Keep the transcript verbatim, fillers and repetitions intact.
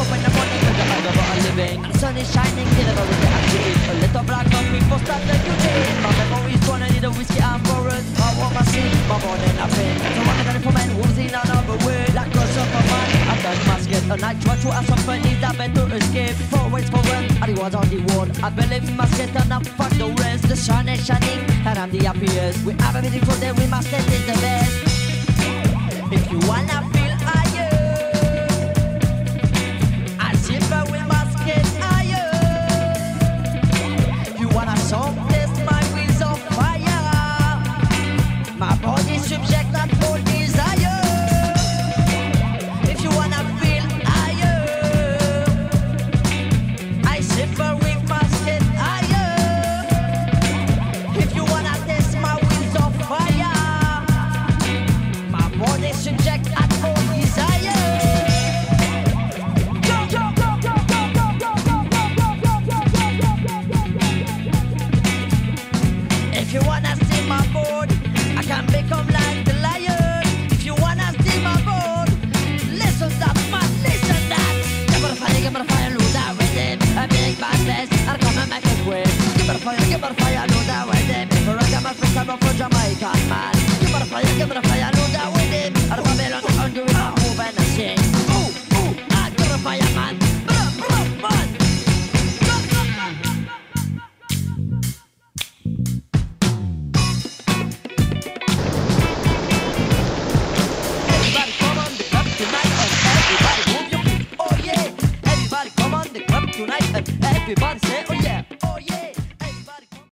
up in the morning with the other got a living. And the sun is shining, deliver with the active. A little black on people start the routine. My memories gonna need a whiskey and forest. I want my seat, my morning I've been. So I'm gonna for men who's in another way. Like a superman, I've done musket. A night try to ask somebody that better escape. Four ways for rent, and he was on the wall. I believe in musket and I fuck the rest. The sun is shining, and I'm the happiest. We have a meeting for them, we must get is the best. If you wanna feel higher, I shiver, we must get higher. If you wanna song test my wheels of fire, my body subject not for desire. If you wanna feel higher, I shiver, we must get higher. If you wanna test my wheels of fire, my body subject at all desire. Go, go, go, go, go, go, go, go, go, go, go, go, go, go. If you wanna see my board, I can become like the lion. If you wanna see my board, listen that man, listen that. Give me the fire, give me the fire, lose that with him. A big bad mess, I'll come and make it quick. Give me the fire, give me the fire, lose that with him. If I got my first time for Jamaican man. Give me the fire, give me the fire, lose that with him. I'll come in on under it, I'll move and I sing. Ooh, ooh, ah, give me the fire, man. Bruh, bruh, man. Everybody come on the club tonight and everybody move your feet. Oh yeah. Everybody come on the club tonight and everybody say oh yeah.